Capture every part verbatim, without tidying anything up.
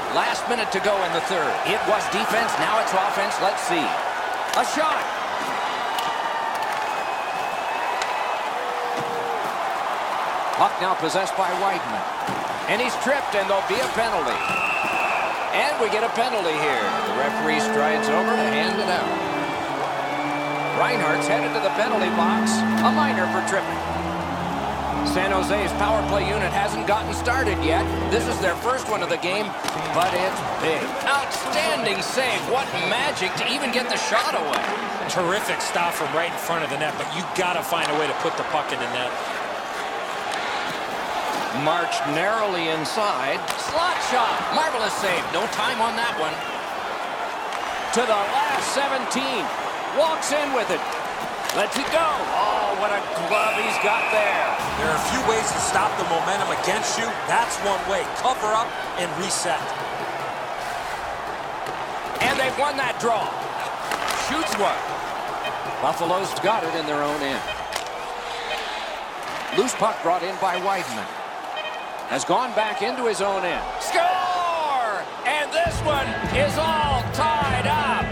Last minute to go in the third. It was defense, now it's offense. Let's see. A shot. Puck now possessed by Weidman. And he's tripped, and there'll be a penalty. And we get a penalty here. The referee strides over to hand it out. Reinhart's headed to the penalty box. A minor for tripping. San Jose's power play unit hasn't gotten started yet. This is their first one of the game, but it's big. Outstanding save. What magic to even get the shot away. Terrific stop from right in front of the net, but you got to find a way to put the puck in the net. Marched narrowly inside. Slot shot. Marvelous save. No time on that one. To the last seventeen. Walks in with it. Lets it go. Oh, what a glove he's got there. There are a few ways to stop the momentum against you. That's one way. Cover up and reset. And they've won that draw. Shoots one. Buffalo's got it in their own end. Loose puck brought in by Weidman. Has gone back into his own end. Score! And this one is all tied up.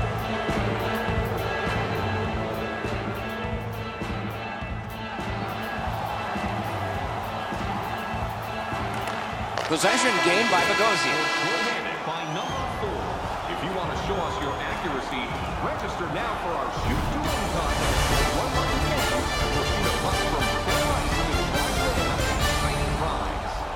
Possession gained by Bogosian. By number four. If you want to show us your accuracy, register now for our Shoot to Win contest. One lucky game will shoot a puck from ten ice to try to win an exciting prize.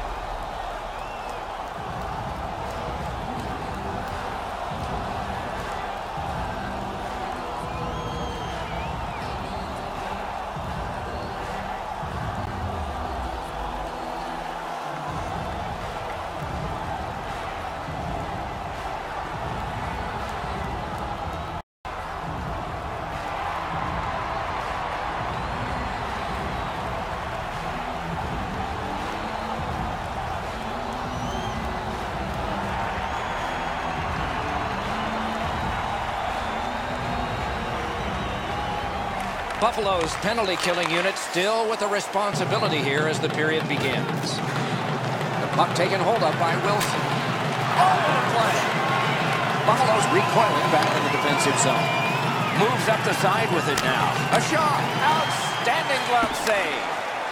Buffalo's penalty-killing unit still with the responsibility here as the period begins. The puck taken hold of by Wilson. Oh, what a play! Buffalo's recoiling back in the defensive zone. Moves up the side with it now. A shot! Outstanding glove save!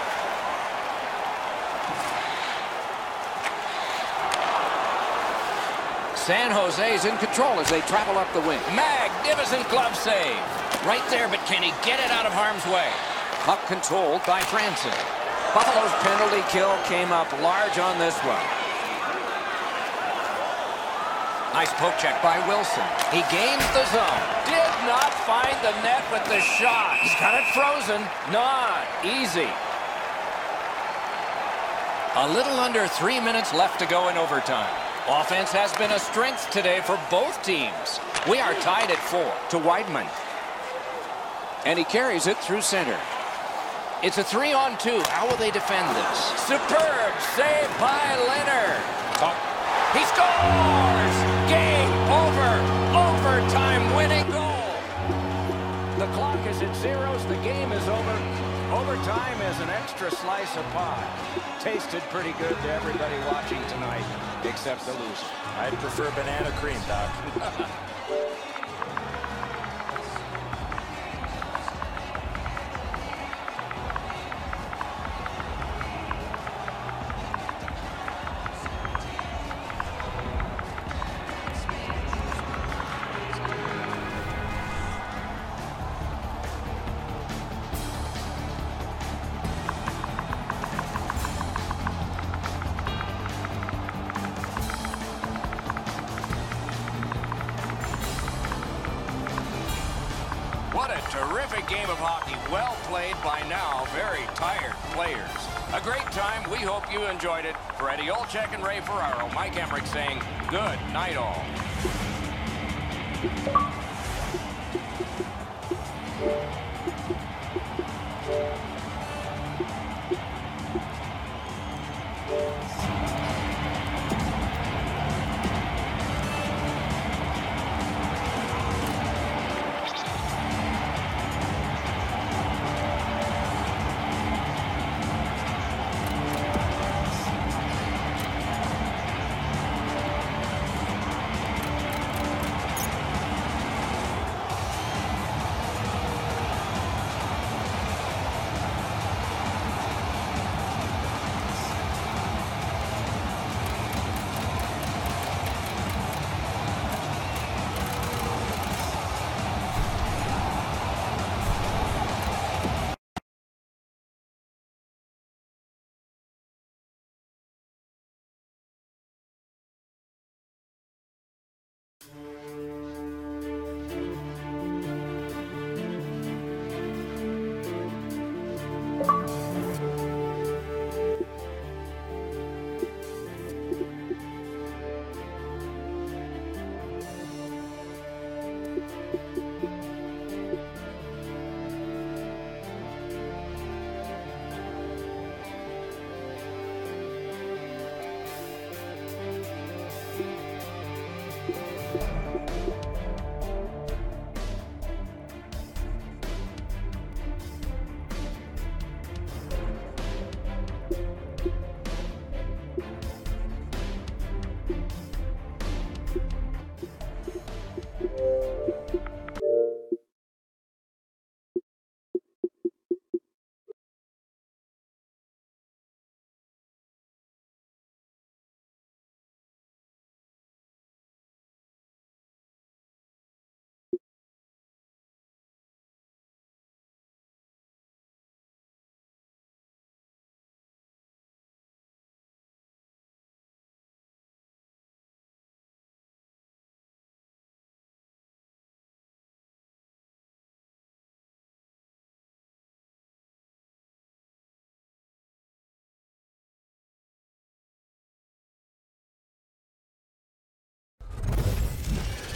San Jose's in control as they travel up the wing. Magnificent glove save! Right there, but can he get it out of harm's way? Puck controlled by Franson. Buffalo's penalty kill came up large on this one. Nice poke check by Wilson. He gains the zone. Did not find the net with the shot. He's got it frozen. Not easy. A little under three minutes left to go in overtime. Offense has been a strength today for both teams. We are tied at four to Weidman. And he carries it through center. It's a three on two. How will they defend this? Superb save by Leonard. Oh. He scores! Game over. Overtime winning goal. The clock is at zeros. The game is over. Overtime is an extra slice of pie. Tasted pretty good to everybody watching tonight, except the loser. I'd prefer banana cream, Doc. What a terrific game of hockey. Well played by now. Very tired players. A great time. We hope you enjoyed it. For Eddie Olczyk and Ray Ferraro, Mike Emmerich saying good night all.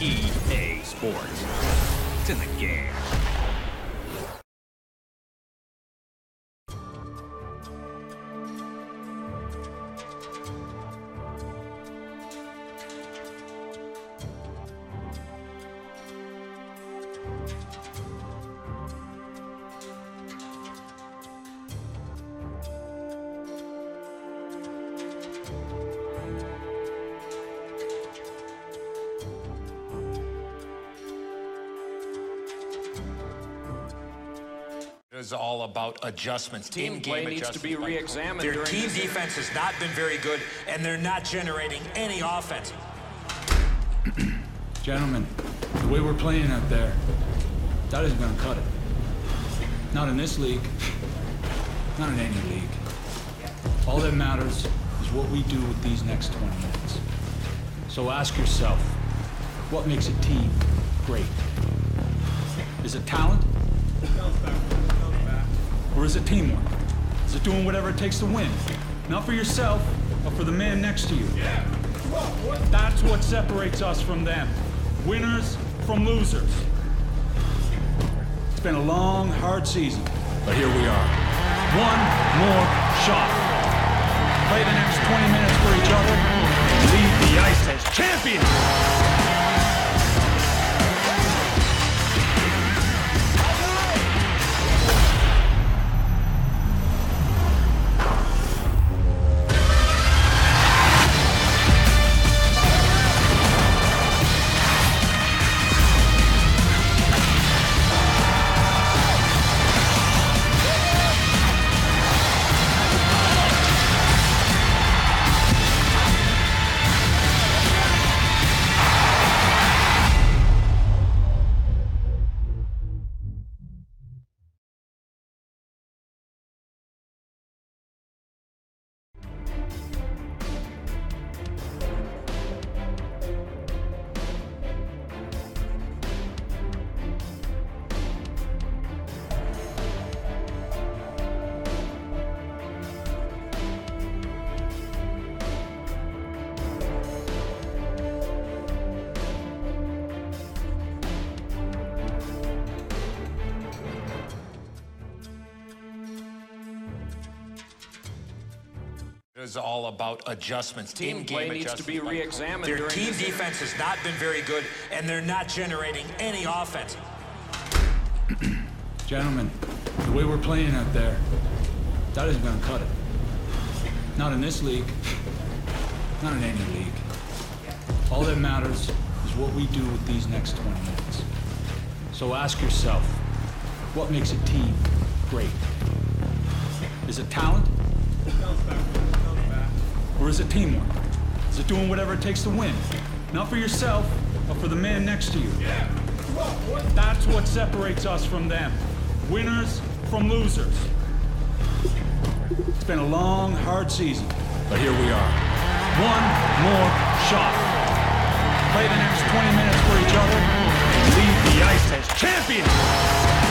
E A Sports. It's in the game. Is all about adjustments. Team play needs to be re-examined. Their team defense has not been very good, and they're not generating any offense. Gentlemen, the way we're playing out there, that isn't going to cut it. Not in this league. Not in any league. All that matters is what we do with these next twenty minutes. So ask yourself, what makes a team great? Is it talent? Or is it teamwork? Is it doing whatever it takes to win? Not for yourself, but for the man next to you. Yeah. That's what separates us from them. Winners from losers. It's been a long, hard season, but here we are. One more shot. Play the next twenty minutes for each other and leave the ice as champions. Is all about adjustments. Team play needs to be re-examined. Their team defense has not been very good, and they're not generating any offense. Gentlemen, the way we're playing out there, that isn't going to cut it. Not in this league. Not in any league. All that matters is what we do with these next twenty minutes. So ask yourself, what makes a team great? Is it talent? Or is it teamwork? Is it doing whatever it takes to win? Not for yourself, but for the man next to you. Yeah. That's what separates us from them. Winners from losers. It's been a long, hard season, but here we are. One more shot. Play the next twenty minutes for each other and leave the ice as champions.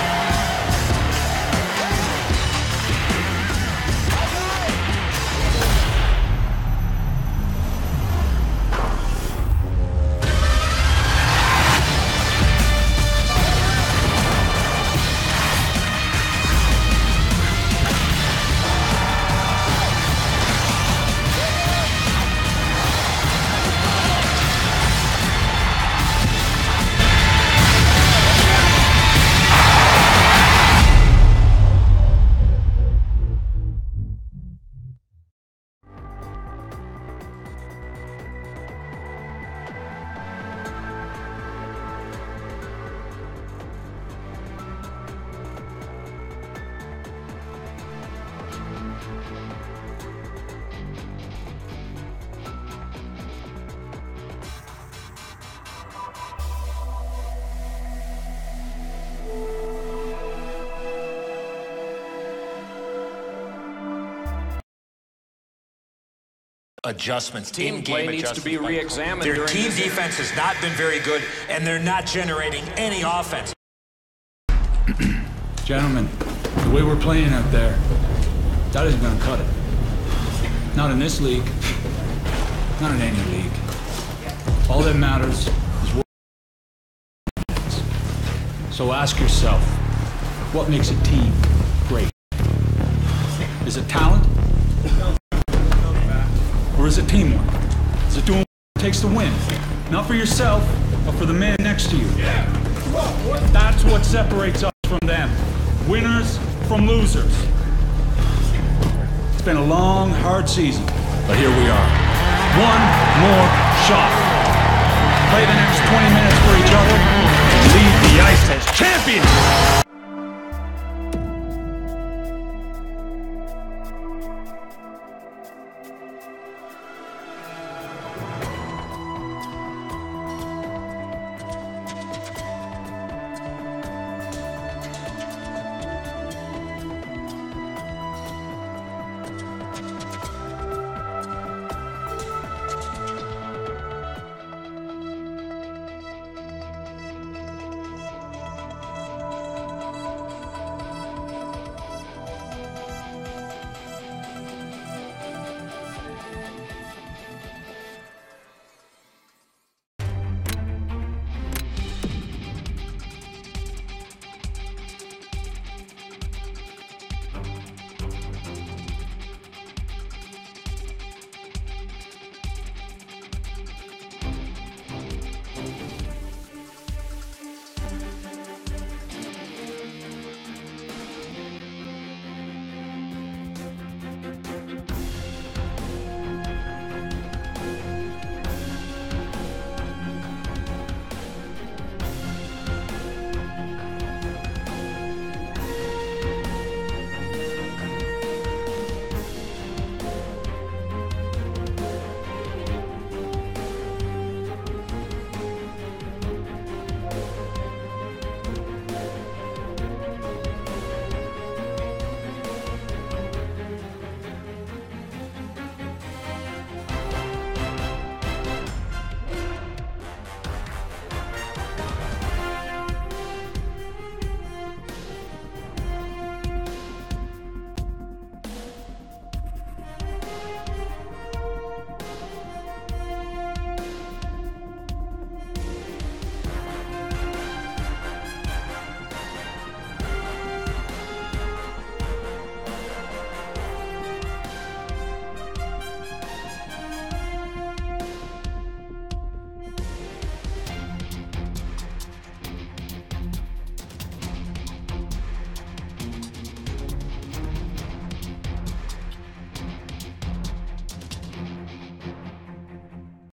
Adjustments. Team play needs to be re-examined. Their team defense has not been very good, and they're not generating any offense. Gentlemen, the way we're playing out there, that isn't going to cut it. Not in this league. Not in any league. All that matters So ask yourself, what makes a team great? Is it talent? Or is it teamwork? Is it doing what it takes to win? Not for yourself, but for the man next to you. That's what separates us from them. Winners from losers. It's been a long, hard season, but here we are. One more shot. Play the next twenty minutes for each other and leave the ice as champions!